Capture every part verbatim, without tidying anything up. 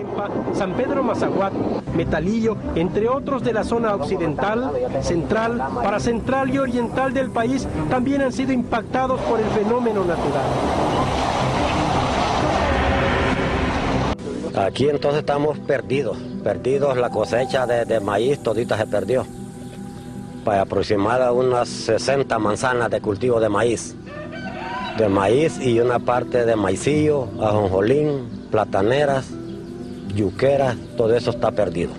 Limpa, San Pedro Mazaguat, Metalillo, entre otros de la zona occidental, central, paracentral y oriental del país, también han sido impactados por el fenómeno natural. Aquí entonces estamos perdidos, perdidos, la cosecha de, de maíz todita se perdió. Para aproximar a unas sesenta manzanas de cultivo de maíz. De maíz y una parte de maicillo, ajonjolín, plataneras, yuqueras, todo eso está perdido.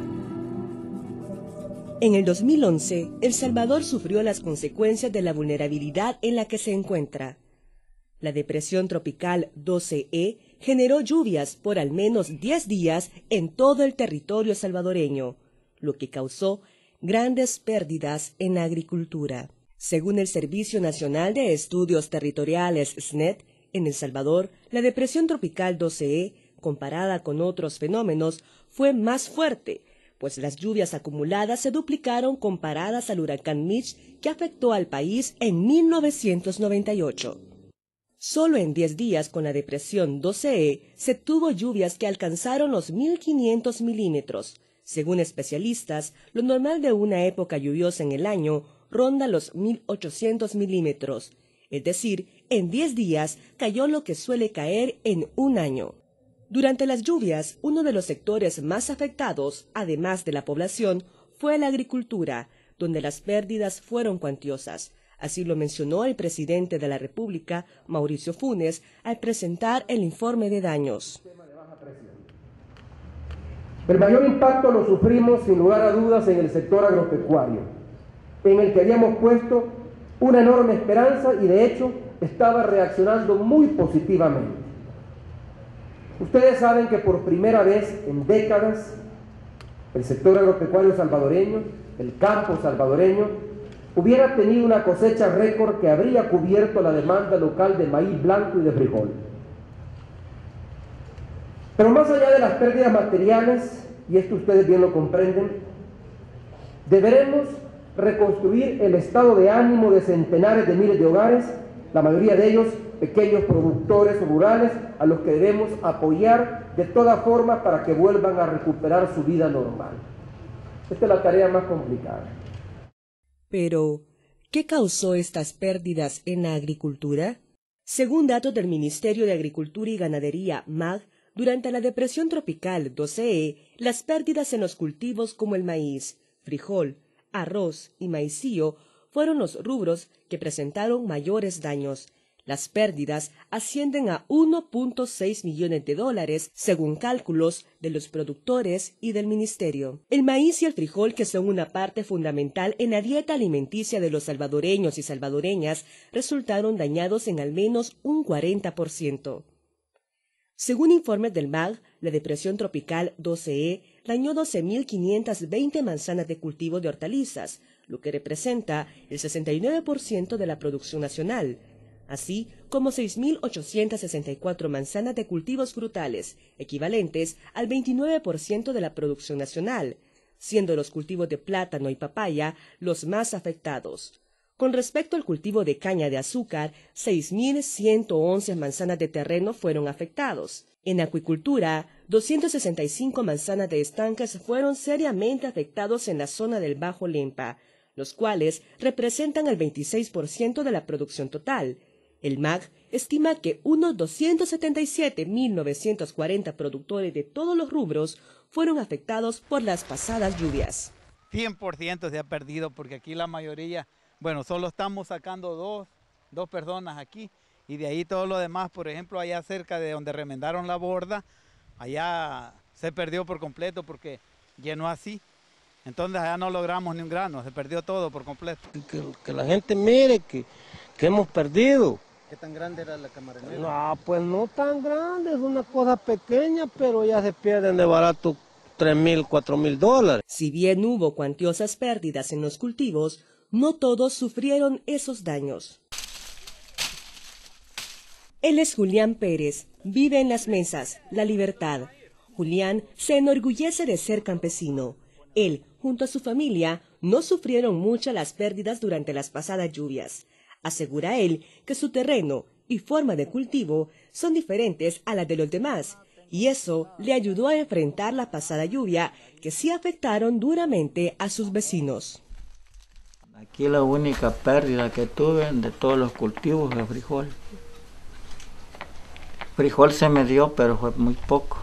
En el dos mil once, El Salvador sufrió las consecuencias de la vulnerabilidad en la que se encuentra. La depresión tropical doce E generó lluvias por al menos diez días en todo el territorio salvadoreño, lo que causó grandes pérdidas en la agricultura. Según el Servicio Nacional de Estudios Territoriales S N E T, en El Salvador, la depresión tropical doce E, comparada con otros fenómenos, fue más fuerte, pues las lluvias acumuladas se duplicaron comparadas al huracán Mitch que afectó al país en mil novecientos noventa y ocho. Solo en diez días con la depresión doce E se tuvo lluvias que alcanzaron los mil quinientos milímetros. Según especialistas, lo normal de una época lluviosa en el año ronda los mil ochocientos milímetros, es decir, en diez días cayó lo que suele caer en un año. Durante las lluvias, uno de los sectores más afectados, además de la población, fue la agricultura, donde las pérdidas fueron cuantiosas. Así lo mencionó el presidente de la República, Mauricio Funes, al presentar el informe de daños. El mayor impacto lo sufrimos sin lugar a dudas en el sector agropecuario, en el que habíamos puesto una enorme esperanza y de hecho estaba reaccionando muy positivamente. Ustedes saben que por primera vez en décadas el sector agropecuario salvadoreño, el campo salvadoreño, hubiera tenido una cosecha récord que habría cubierto la demanda local de maíz blanco y de frijol. Pero más allá de las pérdidas materiales, y esto ustedes bien lo comprenden, deberemos reconstruir el estado de ánimo de centenares de miles de hogares, la mayoría de ellos pequeños productores rurales, a los que debemos apoyar de todas formas para que vuelvan a recuperar su vida normal. Esta es la tarea más complicada. Pero, ¿qué causó estas pérdidas en la agricultura? Según datos del Ministerio de Agricultura y Ganadería, M A G, durante la depresión tropical doce E, las pérdidas en los cultivos como el maíz, frijol, arroz y maicillo fueron los rubros que presentaron mayores daños. Las pérdidas ascienden a uno punto seis millones de dólares, según cálculos de los productores y del ministerio. El maíz y el frijol, que son una parte fundamental en la dieta alimenticia de los salvadoreños y salvadoreñas, resultaron dañados en al menos un cuarenta por ciento. Según informes del M A G, la depresión tropical doce E dañó doce mil quinientas veinte manzanas de cultivo de hortalizas, lo que representa el sesenta y nueve por ciento de la producción nacional, así como seis mil ochocientas sesenta y cuatro manzanas de cultivos frutales, equivalentes al veintinueve por ciento de la producción nacional, siendo los cultivos de plátano y papaya los más afectados. Con respecto al cultivo de caña de azúcar, seis mil ciento once manzanas de terreno fueron afectados. En acuicultura, doscientas sesenta y cinco manzanas de estanques fueron seriamente afectados en la zona del Bajo Lempa, los cuales representan el veintiséis por ciento de la producción total. El M A G estima que unos doscientos setenta y siete mil novecientos cuarenta productores de todos los rubros fueron afectados por las pasadas lluvias. cien por ciento se ha perdido porque aquí la mayoría, bueno, solo estamos sacando dos, dos personas aquí y de ahí todo lo demás, por ejemplo, allá cerca de donde remendaron la borda, allá se perdió por completo porque llenó así. Entonces allá no logramos ni un grano, se perdió todo por completo. Que, que la gente mire que, que hemos perdido. ¿Qué tan grande era la camaronera? No, pues no tan grande, es una cosa pequeña, pero ya se pierden de barato tres mil, cuatro mil dólares. Si bien hubo cuantiosas pérdidas en los cultivos, no todos sufrieron esos daños. Él es Julián Pérez, vive en Las Mesas, La Libertad. Julián se enorgullece de ser campesino. Él, junto a su familia, no sufrieron mucho las pérdidas durante las pasadas lluvias. Asegura él que su terreno y forma de cultivo son diferentes a las de los demás y eso le ayudó a enfrentar la pasada lluvia que sí afectaron duramente a sus vecinos. Aquí la única pérdida que tuve de todos los cultivos es frijol. Frijol se me dio, pero fue muy poco.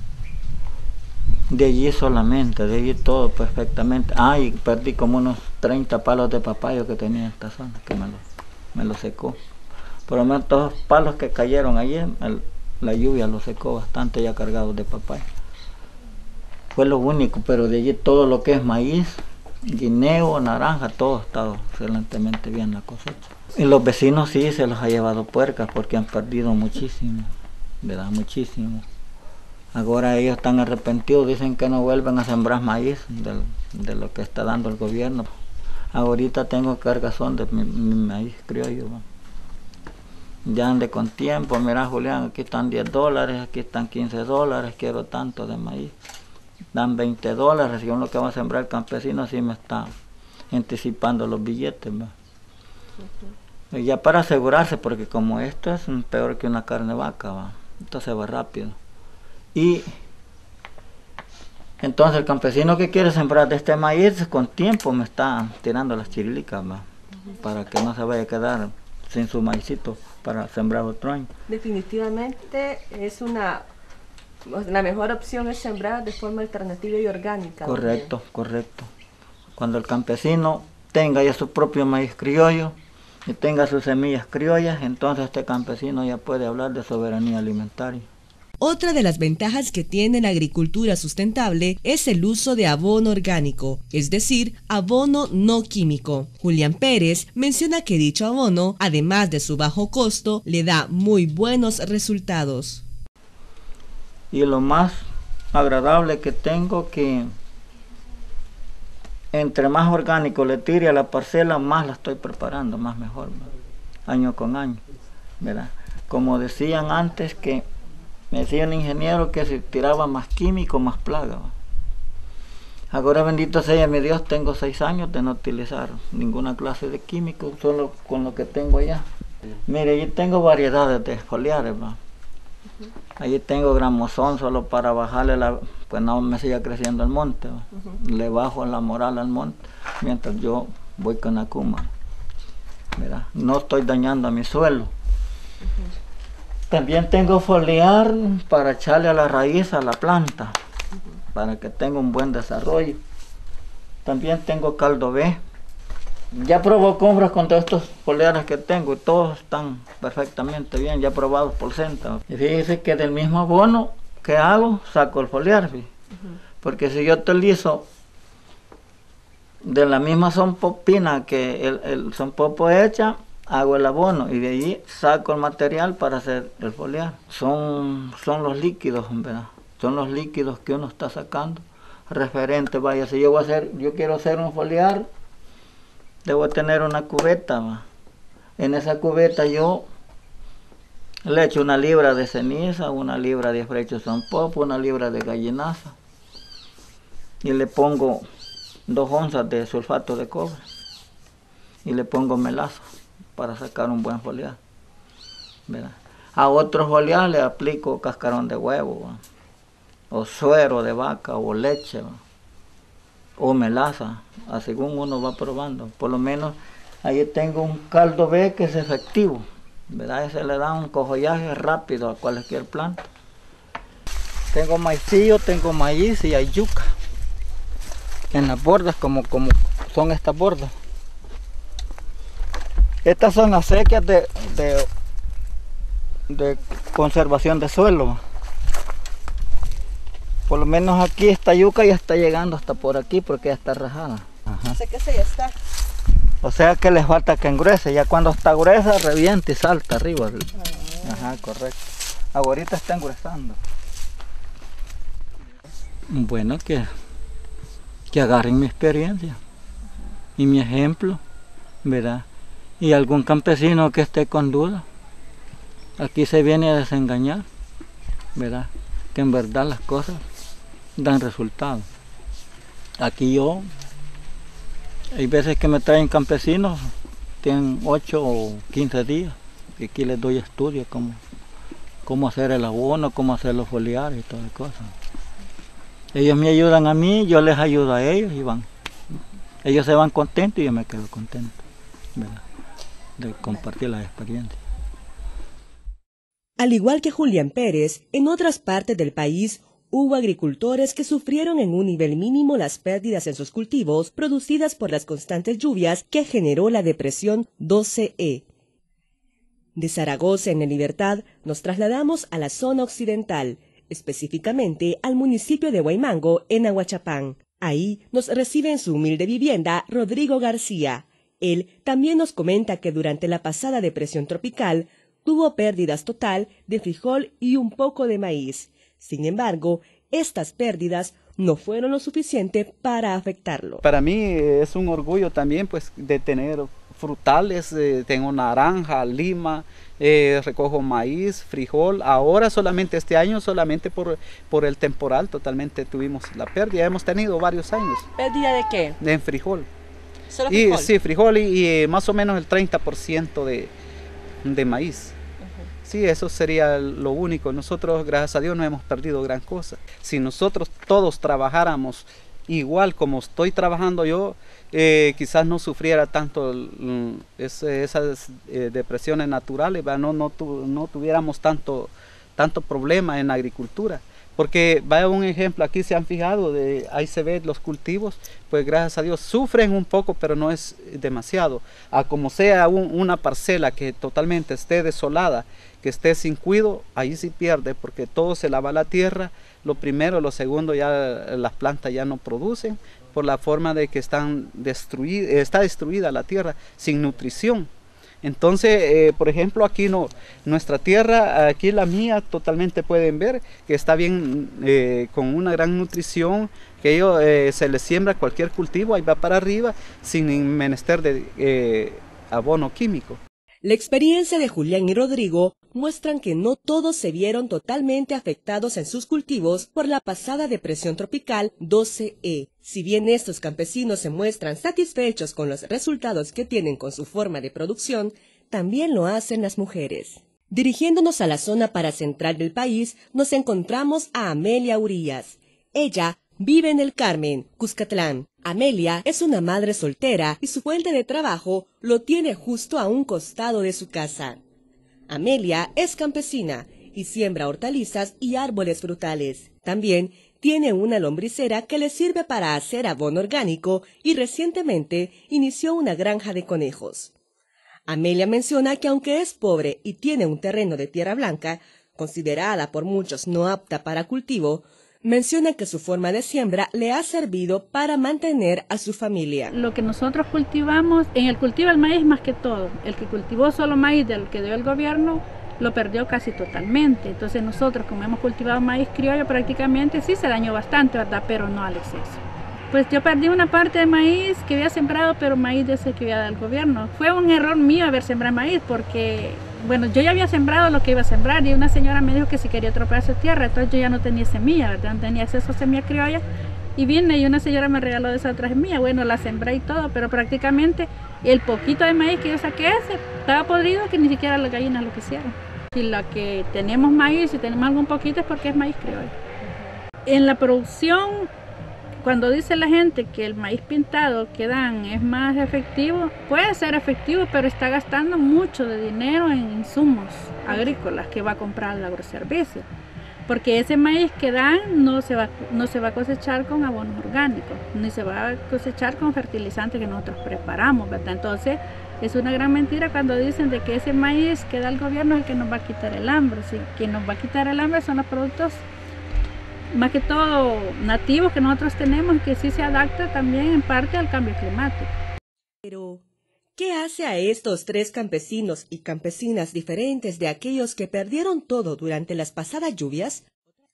De allí solamente, de allí todo perfectamente. Ah, y perdí como unos treinta palos de papayo que tenía en esta zona, que me lo, me lo secó. Por lo menos todos los palos que cayeron ayer, el, la lluvia los secó bastante ya cargados de papaya. Fue lo único, pero de allí todo lo que es maíz, guineo, naranja, todo ha estado excelentemente bien la cosecha. Y los vecinos sí se los ha llevado puercas porque han perdido muchísimo, ¿verdad? Muchísimo. Ahora ellos están arrepentidos, dicen que no vuelven a sembrar maíz de, de lo que está dando el gobierno. Ahorita tengo cargazón de mi, mi maíz criollo. Ya ande con tiempo, mira Julián, aquí están diez dólares, aquí están quince dólares, quiero tanto de maíz. Dan veinte dólares, según lo que va a sembrar el campesino, así me está anticipando los billetes. ¿Va? Uh-huh. Y ya para asegurarse, porque como esto es peor que una carne vaca, ¿va? Entonces va rápido. Y entonces el campesino que quiere sembrar de este maíz, con tiempo me está tirando las chirilicas, ¿va? Uh-huh. Para que no se vaya a quedar sin su maicito para sembrar otro año. Definitivamente es una... La mejor opción es sembrar de forma alternativa y orgánica. Correcto, también. correcto. Cuando el campesino tenga ya su propio maíz criollo y tenga sus semillas criollas, entonces este campesino ya puede hablar de soberanía alimentaria. Otra de las ventajas que tiene la agricultura sustentable es el uso de abono orgánico, es decir, abono no químico. Julián Pérez menciona que dicho abono, además de su bajo costo, le da muy buenos resultados. Y lo más agradable que tengo que entre más orgánico le tire a la parcela, más la estoy preparando, más mejor, ¿verdad? Año con año, ¿verdad? Como decían antes, que me decía un ingeniero que si tiraba más químico, más plaga, ¿verdad? Ahora, bendito sea mi Dios, tengo seis años de no utilizar ninguna clase de químico, solo con lo que tengo allá. Mire, yo tengo variedades de foliares, ¿verdad? Allí tengo gramosón solo para bajarle la, pues no me siga creciendo el monte. Uh-huh. Le bajo la moral al monte mientras yo voy con la cuma. Mira, no estoy dañando a mi suelo. Uh-huh. También tengo foliar para echarle a la raíz a la planta, uh-huh, para que tenga un buen desarrollo. También tengo caldo B. Ya probó compras con todos estos foliares que tengo y todos están perfectamente bien, ya probados por Senta. Y fíjese que del mismo abono que hago, saco el foliar, uh-huh, porque si yo utilizo de la misma sonpopina que el, el sonpopo hecha, hago el abono y de allí saco el material para hacer el foliar. Son, son los líquidos, ¿verdad? Son los líquidos que uno está sacando referente. Vaya, si yo voy a hacer, yo quiero hacer un foliar, debo tener una cubeta, ¿va? En esa cubeta yo le echo una libra de ceniza, una libra de frecho sonpopo, una libra de gallinaza y le pongo dos onzas de sulfato de cobre y le pongo melaza para sacar un buen foliar, ¿verdad? A otros foliar le aplico cascarón de huevo, ¿va? O suero de vaca o leche, ¿va? O melaza, según uno va probando. Por lo menos ahí tengo un caldo B que es efectivo, ¿verdad? Ese le da un cojollaje rápido a cualquier planta. Tengo maicillo, tengo maíz y hay yuca en las bordas, como, como son estas bordas. Estas son las sequías de, de, de conservación de suelo. Por lo menos aquí esta yuca ya está llegando hasta por aquí porque ya está rajada. Ajá. O sea que ese ya está. O sea que le falta que engruese. Ya cuando está gruesa revienta y salta arriba. Ah. Ajá, correcto. Ahorita está engruesando. Bueno, que, que agarren mi experiencia y mi ejemplo, ¿verdad? Y algún campesino que esté con duda. Aquí se viene a desengañar, ¿verdad? Que en verdad las cosas dan resultados. Aquí yo, hay veces que me traen campesinos, tienen ocho o quince días, y aquí les doy estudios cómo, cómo hacer el abono, cómo hacer los foliares y todas las cosas. Ellos me ayudan a mí, yo les ayudo a ellos y van. Ellos se van contentos y yo me quedo contento, ¿verdad?, de compartir las experiencias. Al igual que Julián Pérez, en otras partes del país hubo agricultores que sufrieron en un nivel mínimo las pérdidas en sus cultivos producidas por las constantes lluvias que generó la depresión doce E. De Zaragoza en la Libertad nos trasladamos a la zona occidental, específicamente al municipio de Huaymango, en Ahuachapán. Ahí nos recibe en su humilde vivienda Rodrigo García. Él también nos comenta que durante la pasada depresión tropical tuvo pérdidas total de frijol y un poco de maíz. Sin embargo, estas pérdidas no fueron lo suficiente para afectarlo. Para mí es un orgullo también, pues, de tener frutales, eh, tengo naranja, lima, eh, recojo maíz, frijol. Ahora solamente este año, solamente por, por el temporal, totalmente tuvimos la pérdida. Hemos tenido varios años. ¿Pérdida de qué? En frijol. ¿Solo y, frijol? Sí, frijol y, y más o menos el treinta por ciento de, de maíz. Sí, eso sería lo único. Nosotros, gracias a Dios, no hemos perdido gran cosa. Si nosotros todos trabajáramos igual como estoy trabajando yo, eh, quizás no sufriera tanto el, ese, esas eh, depresiones naturales, no, no, tu, no tuviéramos tanto, tanto problema en la agricultura. Porque vaya un ejemplo, aquí se han fijado, de, ahí se ven los cultivos, pues gracias a Dios sufren un poco, pero no es demasiado. A como sea un, una parcela que totalmente esté desolada, que esté sin cuidado, ahí sí pierde, porque todo se lava la tierra. Lo primero, lo segundo, ya las plantas ya no producen, por la forma de que están destruidas, está destruida la tierra, sin nutrición. Entonces, eh, por ejemplo, aquí no, nuestra tierra, aquí la mía, totalmente pueden ver que está bien, eh, con una gran nutrición, que ellos, eh, se les siembra cualquier cultivo, ahí va para arriba, sin menester de eh, abono químico. La experiencia de Julián y Rodrigo muestran que no todos se vieron totalmente afectados en sus cultivos por la pasada depresión tropical doce E. Si bien estos campesinos se muestran satisfechos con los resultados que tienen con su forma de producción, también lo hacen las mujeres. Dirigiéndonos a la zona paracentral del país, nos encontramos a Amelia Urías. Ella vive en El Carmen, Cuscatlán. Amelia es una madre soltera y su fuente de trabajo lo tiene justo a un costado de su casa. Amelia es campesina y siembra hortalizas y árboles frutales. También tiene una lombricera que le sirve para hacer abono orgánico y recientemente inició una granja de conejos. Amelia menciona que aunque es pobre y tiene un terreno de tierra blanca, considerada por muchos no apta para cultivo, menciona que su forma de siembra le ha servido para mantener a su familia. Lo que nosotros cultivamos, en el cultivo del maíz más que todo, el que cultivó solo maíz del que dio el gobierno, lo perdió casi totalmente. Entonces nosotros, como hemos cultivado maíz criollo, prácticamente sí se dañó bastante, ¿verdad? Pero no al exceso. Pues yo perdí una parte de maíz que había sembrado, pero maíz de ese que había dado el gobierno. Fue un error mío haber sembrado maíz porque, bueno, yo ya había sembrado lo que iba a sembrar y una señora me dijo que si quería otro pedazo de tierra, entonces yo ya no tenía semilla, ¿verdad? No tenía acceso a semilla criolla y vine y una señora me regaló de esa otra semilla. Bueno, la sembré y todo, pero prácticamente el poquito de maíz que yo saqué ese estaba podrido que ni siquiera las gallinas lo quisieron. Si la que tenemos maíz, si tenemos algún poquito es porque es maíz criollo. En la producción, cuando dice la gente que el maíz pintado que dan es más efectivo, puede ser efectivo, pero está gastando mucho de dinero en insumos agrícolas que va a comprar el agroservicio. Porque ese maíz que dan no se va, no se va a cosechar con abonos orgánicos, ni se va a cosechar con fertilizantes que nosotros preparamos, ¿verdad? Entonces, es una gran mentira cuando dicen de que ese maíz que da el gobierno es el que nos va a quitar el hambre. Sí, quien nos va a quitar el hambre son los productos más que todo nativos que nosotros tenemos, que sí se adapta también en parte al cambio climático. Pero, ¿qué hace a estos tres campesinos y campesinas diferentes de aquellos que perdieron todo durante las pasadas lluvias?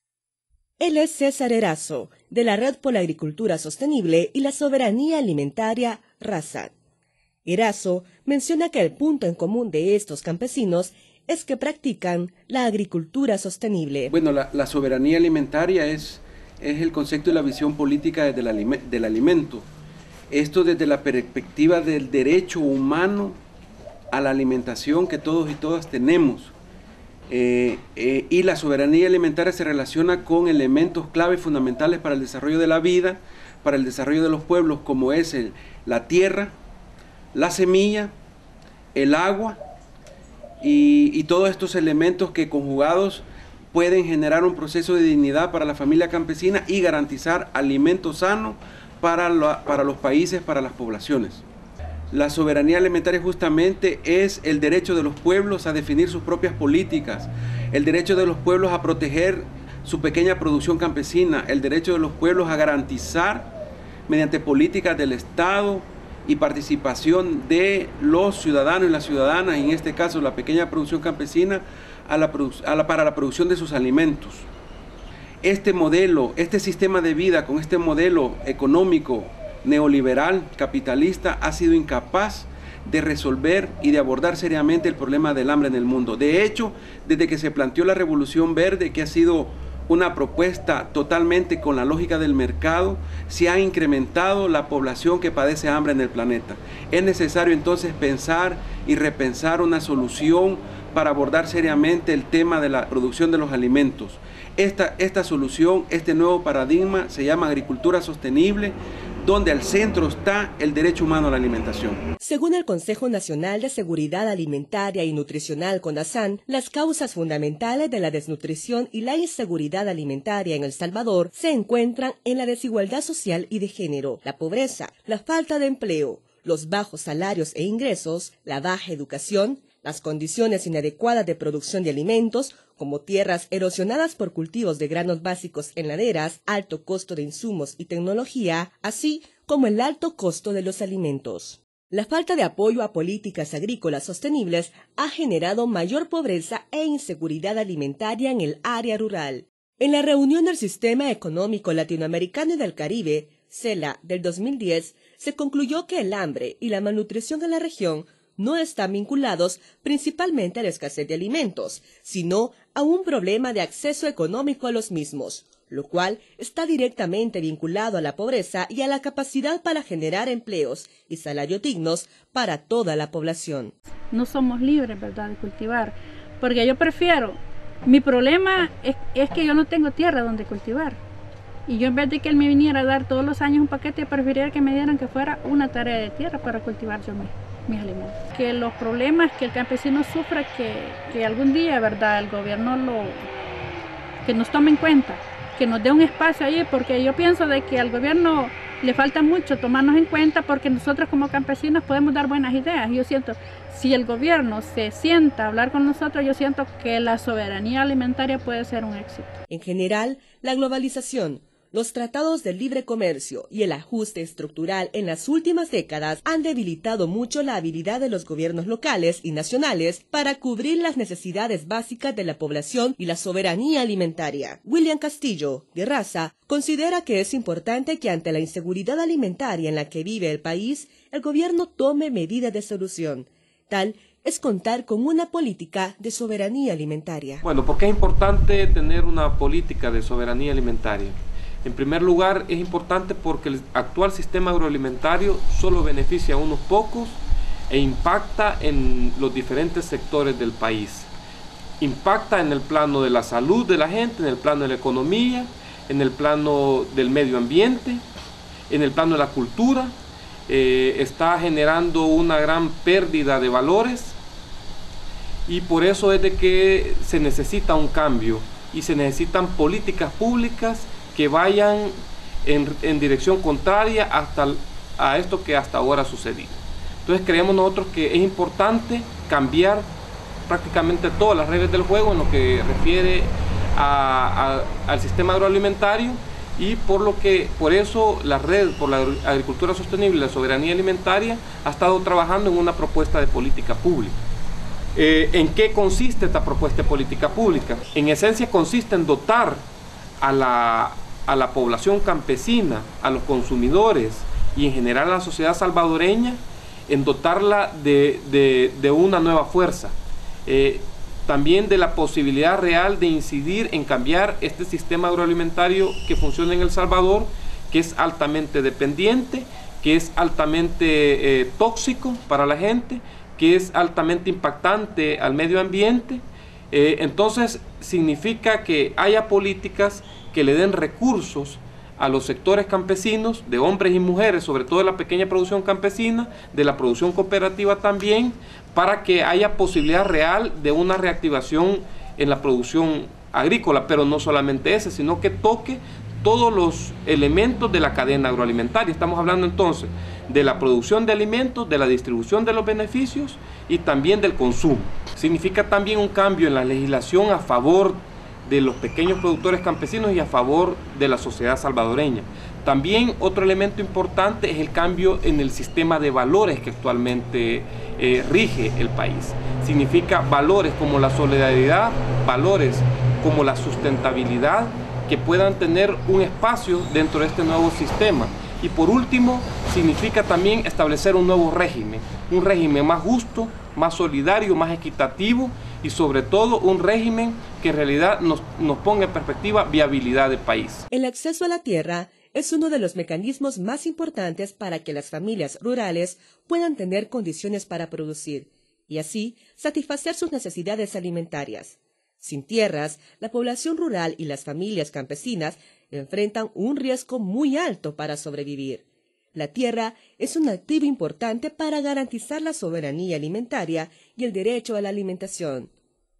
Él es César Erazo, de la Red por la Agricultura Sostenible y la Soberanía Alimentaria RASAT. Erazo menciona que el punto en común de estos campesinos es que practican la agricultura sostenible. Bueno, la, la soberanía alimentaria es, es el concepto y la visión política desde el, del alimento. Esto desde la perspectiva del derecho humano a la alimentación que todos y todas tenemos. Eh, eh, y la soberanía alimentaria se relaciona con elementos clave fundamentales para el desarrollo de la vida, para el desarrollo de los pueblos, como es el, la tierra, la semilla, el agua y, y todos estos elementos que conjugados pueden generar un proceso de dignidad para la familia campesina y garantizar alimento sano para, la, para los países, para las poblaciones. La soberanía alimentaria justamente es el derecho de los pueblos a definir sus propias políticas, el derecho de los pueblos a proteger su pequeña producción campesina, el derecho de los pueblos a garantizar mediante políticas del Estado y participación de los ciudadanos y las ciudadanas, en este caso la pequeña producción campesina, a la, a la, para la producción de sus alimentos. Este modelo, este sistema de vida con este modelo económico neoliberal, capitalista, ha sido incapaz de resolver y de abordar seriamente el problema del hambre en el mundo. De hecho, desde que se planteó la Revolución Verde, que ha sido una propuesta totalmente con la lógica del mercado, se ha incrementado la población que padece hambre en el planeta. Es necesario entonces pensar y repensar una solución para abordar seriamente el tema de la producción de los alimentos. Esta, esta solución, este nuevo paradigma se llama agricultura sostenible, donde al centro está el derecho humano a la alimentación. Según el Consejo Nacional de Seguridad Alimentaria y Nutricional, CONASAN, las causas fundamentales de la desnutrición y la inseguridad alimentaria en El Salvador se encuentran en la desigualdad social y de género, la pobreza, la falta de empleo, los bajos salarios e ingresos, la baja educación, las condiciones inadecuadas de producción de alimentos, como tierras erosionadas por cultivos de granos básicos en laderas, alto costo de insumos y tecnología, así como el alto costo de los alimentos. La falta de apoyo a políticas agrícolas sostenibles ha generado mayor pobreza e inseguridad alimentaria en el área rural. En la reunión del Sistema Económico Latinoamericano y del Caribe, CELA, del dos mil diez, se concluyó que el hambre y la malnutrición en la región no están vinculados principalmente a la escasez de alimentos, sino a un problema de acceso económico a los mismos, lo cual está directamente vinculado a la pobreza y a la capacidad para generar empleos y salarios dignos para toda la población. No somos libres, ¿verdad?, de cultivar, porque yo prefiero, mi problema es, es que yo no tengo tierra donde cultivar. Y yo, en vez de que él me viniera a dar todos los años un paquete, preferiría que me dieran que fuera una tarea de tierra para cultivar yo mismo mis alimentos. Que los problemas que el campesino sufra, que, que algún día, ¿verdad?, el gobierno lo, que nos tome en cuenta, que nos dé un espacio ahí, porque yo pienso de que al gobierno le falta mucho tomarnos en cuenta, porque nosotros como campesinos podemos dar buenas ideas. Yo siento, si el gobierno se sienta a hablar con nosotros, yo siento que la soberanía alimentaria puede ser un éxito. En general, la globalización, los tratados de libre comercio y el ajuste estructural en las últimas décadas han debilitado mucho la habilidad de los gobiernos locales y nacionales para cubrir las necesidades básicas de la población y la soberanía alimentaria. William Castillo, de Raza, considera que es importante que ante la inseguridad alimentaria en la que vive el país, el gobierno tome medidas de solución. Tal es contar con una política de soberanía alimentaria. Bueno, ¿por qué es importante tener una política de soberanía alimentaria? En primer lugar, es importante porque el actual sistema agroalimentario solo beneficia a unos pocos e impacta en los diferentes sectores del país. Impacta en el plano de la salud de la gente, en el plano de la economía, en el plano del medio ambiente, en el plano de la cultura. Eh, está generando una gran pérdida de valores y por eso es de que se necesita un cambio y se necesitan políticas públicas que vayan en, en dirección contraria hasta, a esto que hasta ahora ha sucedido. Entonces creemos nosotros que es importante cambiar prácticamente todas las reglas del juego en lo que refiere a, a, al sistema agroalimentario, y por lo que por eso la Red por la Agricultura Sostenible y la Soberanía Alimentaria ha estado trabajando en una propuesta de política pública. Eh, ¿En qué consiste esta propuesta de política pública? En esencia consiste en dotar a la, a la población campesina, a los consumidores y en general a la sociedad salvadoreña, en dotarla de, de, de una nueva fuerza, eh, también de la posibilidad real de incidir en cambiar este sistema agroalimentario que funciona en El Salvador, que es altamente dependiente, que es altamente eh, tóxico para la gente, que es altamente impactante al medio ambiente Eh, entonces significa que haya políticas que le den recursos a los sectores campesinos, de hombres y mujeres, sobre todo de la pequeña producción campesina, de la producción cooperativa también, para que haya posibilidad real de una reactivación en la producción agrícola, pero no solamente ese, sino que toque todos los elementos de la cadena agroalimentaria. Estamos hablando entonces de la producción de alimentos, de la distribución de los beneficios y también del consumo. Significa también un cambio en la legislación a favor de los pequeños productores campesinos y a favor de la sociedad salvadoreña. También otro elemento importante es el cambio en el sistema de valores que actualmente eh, rige el país. Significa valores como la solidaridad, valores como la sustentabilidad, que puedan tener un espacio dentro de este nuevo sistema. Y por último, significa también establecer un nuevo régimen, un régimen más justo, más solidario, más equitativo y sobre todo un régimen que en realidad nos, nos ponga en perspectiva viabilidad del país. El acceso a la tierra es uno de los mecanismos más importantes para que las familias rurales puedan tener condiciones para producir y así satisfacer sus necesidades alimentarias. Sin tierras, la población rural y las familias campesinas enfrentan un riesgo muy alto para sobrevivir. La tierra es un activo importante para garantizar la soberanía alimentaria y el derecho a la alimentación.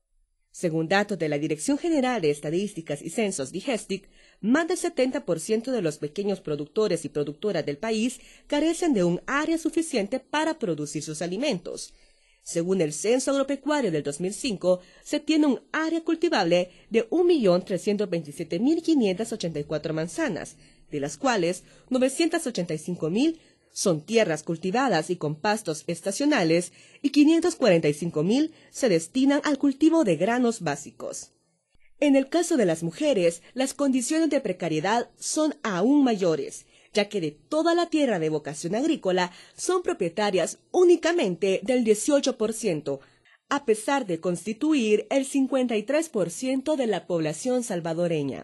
Según datos de la Dirección General de Estadísticas y Censos DIGESTIC, más del setenta por ciento de los pequeños productores y productoras del país carecen de un área suficiente para producir sus alimentos. Según el Censo Agropecuario del dos mil cinco, se tiene un área cultivable de un millón trescientos veintisiete mil quinientas ochenta y cuatro manzanas, de las cuales novecientas ochenta y cinco mil son tierras cultivadas y con pastos estacionales y quinientas cuarenta y cinco mil se destinan al cultivo de granos básicos. En el caso de las mujeres, las condiciones de precariedad son aún mayores, ya que de toda la tierra de vocación agrícola son propietarias únicamente del dieciocho por ciento, a pesar de constituir el cincuenta y tres por ciento de la población salvadoreña.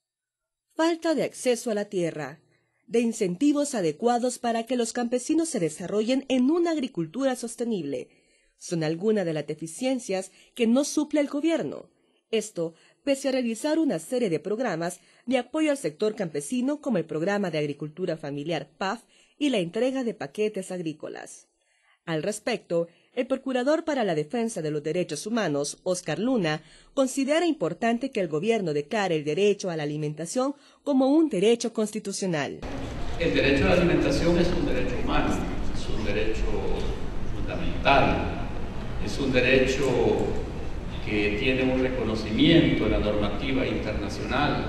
Falta de acceso a la tierra, de incentivos adecuados para que los campesinos se desarrollen en una agricultura sostenible, son algunas de las deficiencias que no suple el gobierno. Esto pese a realizar una serie de programas de apoyo al sector campesino como el Programa de Agricultura Familiar P A F y la entrega de paquetes agrícolas. Al respecto, el Procurador para la Defensa de los Derechos Humanos, Oscar Luna, considera importante que el gobierno declare el derecho a la alimentación como un derecho constitucional. El derecho a la alimentación es un derecho humano, es un derecho fundamental, es un derecho que tiene un reconocimiento en la normativa internacional,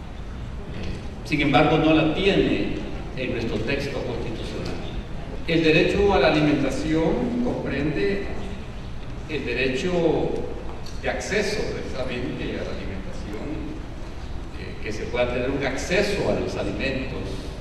sin embargo no la tiene en nuestro texto constitucional. El derecho a la alimentación comprende el derecho de acceso precisamente a la alimentación, eh, que se pueda tener un acceso a los alimentos,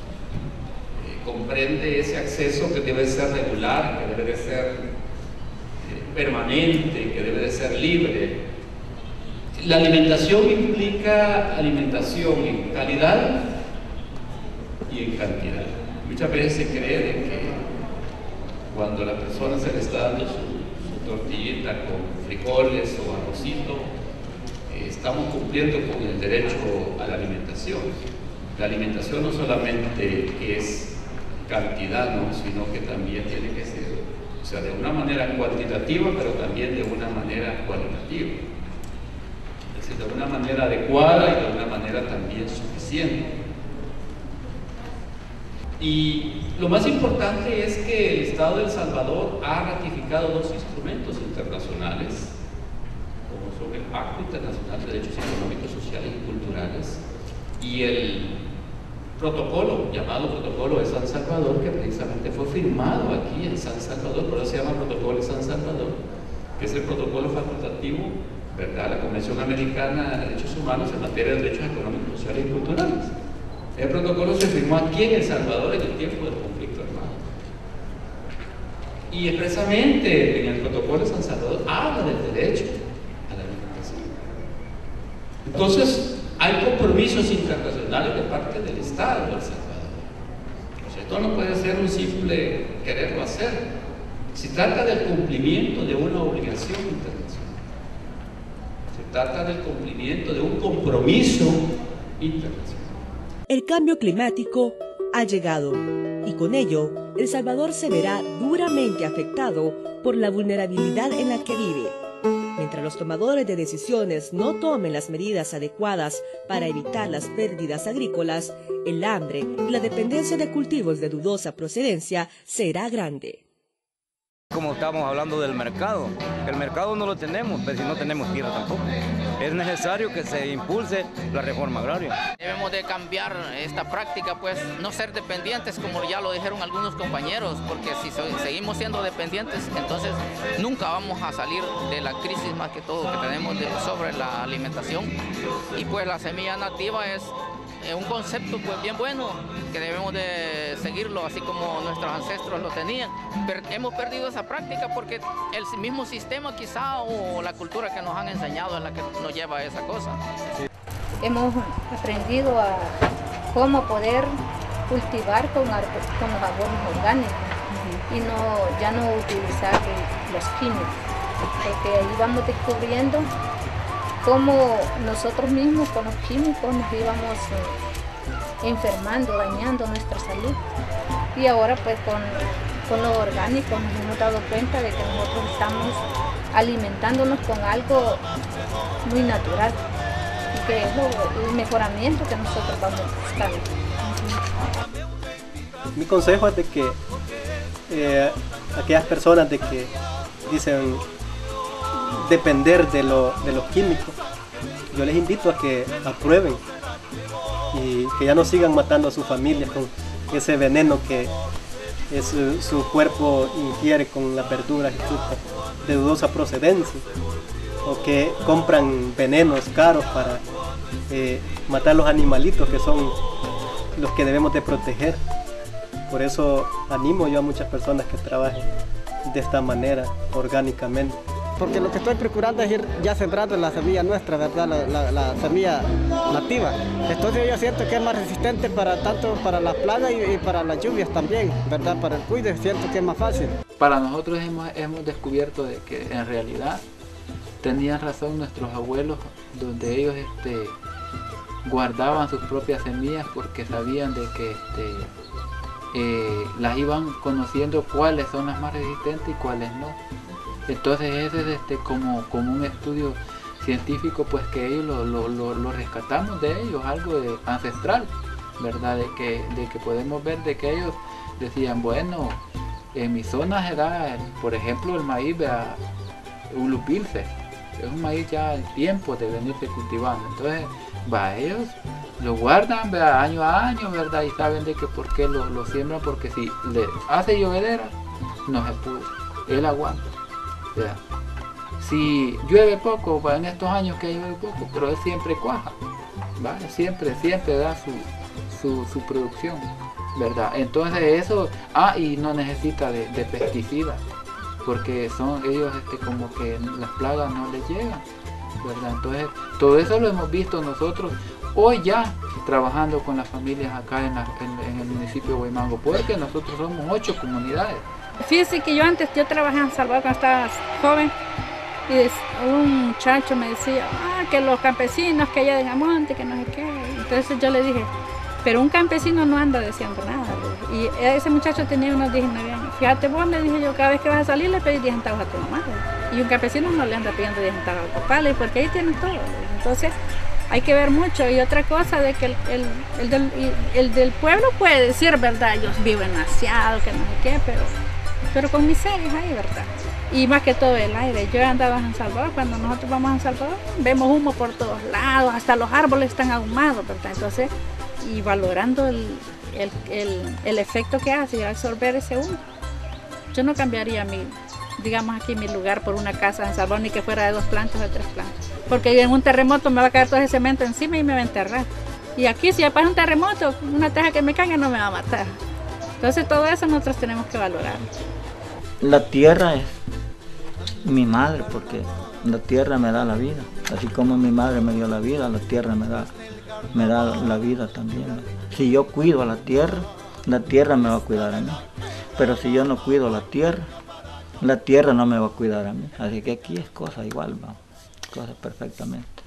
eh, comprende ese acceso que debe ser regular, que debe de ser permanente, que debe de ser libre. La alimentación implica alimentación en calidad y en cantidad. Muchas veces se cree de que cuando a la persona se le está dando su, su tortillita con frijoles o arrocito, eh, estamos cumpliendo con el derecho a la alimentación. La alimentación no solamente es cantidad, ¿no?, sino que también tiene que ser, o sea, de una manera cuantitativa, pero también de una manera cualitativa. Es decir, de una manera adecuada y de una manera también suficiente. Y lo más importante es que el Estado de El Salvador ha ratificado dos instrumentos internacionales, como son el Pacto Internacional de Derechos Económicos, Sociales y Culturales y el protocolo, llamado Protocolo de San Salvador, que precisamente fue firmado aquí en San Salvador, por eso se llama Protocolo de San Salvador, que es el protocolo facultativo, ¿verdad?, la Convención Americana de Derechos Humanos en materia de derechos económicos, sociales y culturales. El protocolo se firmó aquí en El Salvador en el tiempo del conflicto armado. Y expresamente en el protocolo de San Salvador habla del derecho a la alimentación. Entonces, hay compromisos internacionales de parte del Estado de El Salvador. O sea, esto no puede ser un simple quererlo hacer. Se trata del cumplimiento de una obligación internacional. trata del cumplimiento de un compromiso internacional. El cambio climático ha llegado y con ello El Salvador se verá duramente afectado por la vulnerabilidad en la que vive. Mientras los tomadores de decisiones no tomen las medidas adecuadas para evitar las pérdidas agrícolas, el hambre y la dependencia de cultivos de dudosa procedencia será grande. Como estamos hablando del mercado, el mercado no lo tenemos, pero si no tenemos tierra tampoco. Es necesario que se impulse la reforma agraria. Debemos de cambiar esta práctica, pues no ser dependientes, como ya lo dijeron algunos compañeros, porque si seguimos siendo dependientes, entonces nunca vamos a salir de la crisis más que todo que tenemos de, sobre la alimentación. Y pues la semilla nativa es un concepto pues bien bueno que debemos de seguirlo así como nuestros ancestros lo tenían. Pero hemos perdido esa práctica porque el mismo sistema quizá o la cultura que nos han enseñado es la que nos lleva a esa cosa. Hemos aprendido a cómo poder cultivar con, con los abonos orgánicos y no, ya no utilizar los químicos, porque ahí vamos descubriendo cómo nosotros mismos con los químicos nos íbamos eh, enfermando, dañando nuestra salud. Y ahora pues con, con lo orgánico nos hemos dado cuenta de que nosotros estamos alimentándonos con algo muy natural y que es lo, el mejoramiento que nosotros vamos buscando. Mi consejo es de que eh, aquellas personas de que dicen depender de, lo, de los químicos, yo les invito a que aprueben y que ya no sigan matando a sus familias con ese veneno que es, su, su cuerpo ingiere con las verduras y frutas de dudosa procedencia, o que compran venenos caros para eh, matar los animalitos que son los que debemos de proteger. Por eso animo yo a muchas personas que trabajen de esta manera, orgánicamente. Porque lo que estoy procurando es ir ya sembrando la semilla nuestra, ¿verdad? La, la, la semilla nativa. Entonces yo siento que es más resistente para tanto para las plagas y, y para las lluvias también, ¿verdad? Para el cuidado siento que es más fácil. Para nosotros hemos, hemos descubierto de que en realidad tenían razón nuestros abuelos, donde ellos este, guardaban sus propias semillas porque sabían de que este, eh, las iban conociendo cuáles son las más resistentes y cuáles no. Entonces ese es este, como, como un estudio científico pues que ellos lo, lo, lo, lo rescatamos de ellos, algo de ancestral, ¿verdad? De que, de que podemos ver de que ellos decían, bueno, en mi zona se da, por ejemplo, el maíz vea, ulupilse, es un maíz ya en tiempo de venirse cultivando. Entonces, va, ellos lo guardan vea, año a año, ¿verdad? Y saben de que por qué lo, lo siembran, porque si le hace llovedera, no se pudo, él aguanta. Ya. Si llueve poco, va, en estos años que llueve poco, pero él siempre cuaja, ¿vale? Siempre, siempre da su, su, su producción, ¿verdad? Entonces eso, ah, y no necesita de, de pesticidas, porque son ellos este, como que las plagas no les llegan, ¿verdad? Entonces todo eso lo hemos visto nosotros hoy ya trabajando con las familias acá en, la, en, en el municipio de Huaymango, porque nosotros somos ocho comunidades. Fíjese que yo antes, yo trabajé en Salvador cuando estaba joven y un muchacho me decía, ah, que los campesinos que allá de Gamonte, que no sé qué. Entonces yo le dije, pero un campesino no anda diciendo nada. Y ese muchacho tenía unos diecinueve años. Fíjate vos, le dije yo, cada vez que vas a salir le pedís diez centavos a tu mamá. Y un campesino no le anda pidiendo diez centavos al papá, porque ahí tienes todo. Entonces hay que ver mucho. Y otra cosa de que el, el, el, del, el del pueblo puede decir, verdad, ellos viven aseados, que no sé qué, pero... pero con miserias ahí, ¿verdad? Y más que todo el aire. Yo andaba en Salvador, cuando nosotros vamos a Salvador, vemos humo por todos lados, hasta los árboles están ahumados, ¿verdad? Entonces, y valorando el, el, el, el efecto que hace absorber ese humo. Yo no cambiaría mi, digamos aquí mi lugar por una casa en Salvador, ni que fuera de dos plantas o de tres plantas. Porque en un terremoto me va a caer todo ese cemento encima y me va a enterrar. Y aquí si pasa un terremoto, una teja que me caiga no me va a matar. Entonces todo eso nosotros tenemos que valorar. La tierra es mi madre, porque la tierra me da la vida. Así como mi madre me dio la vida, la tierra me da, me da la vida también. Si yo cuido a la tierra, la tierra me va a cuidar a mí. Pero si yo no cuido a la tierra, la tierra no me va a cuidar a mí. Así que aquí es cosa igual, ¿va? cosas perfectamente.